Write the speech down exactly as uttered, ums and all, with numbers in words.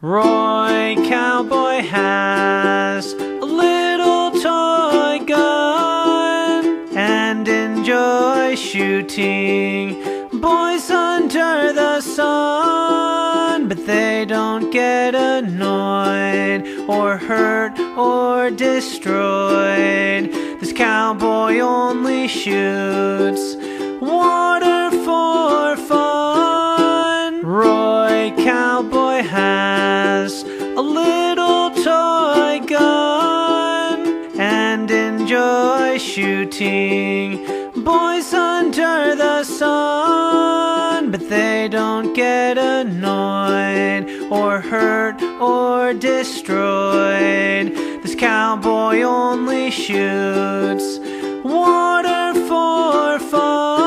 Roy Cowboy has a little toy gun and enjoys shooting boys under the sun, but they don't get annoyed or hurt or destroyed. This cowboy only shoots water for fun. Roy Cowboy has a little toy gun and enjoys shooting boys under the sun, but they don't get annoyed or hurt or destroyed. This cowboy only shoots water for fun.